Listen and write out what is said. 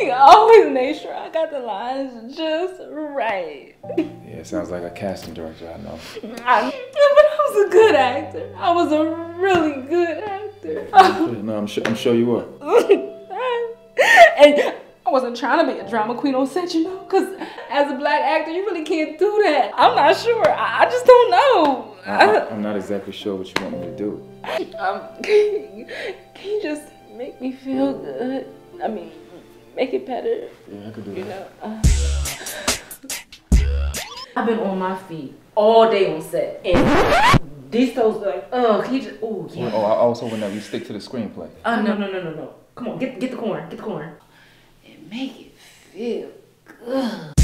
He always made sure I got the lines just right. Yeah, sounds like a casting director, I know. But I was a good actor. I was a really good actor. No, I'm sure you were. And I wasn't trying to be a drama queen on set, you know, because as a black actor, you really can't do that. I'm not sure. I just don't know. I'm not exactly sure what you want me to do. Can you just make me feel good? I mean, make it better. Yeah, I could do that. You know, I've been on my feet all day on set, and these toes are like, can you just, oh yeah. Oh, I was hoping that we stick to the screenplay. No. Come on, get the corn, and make it feel good.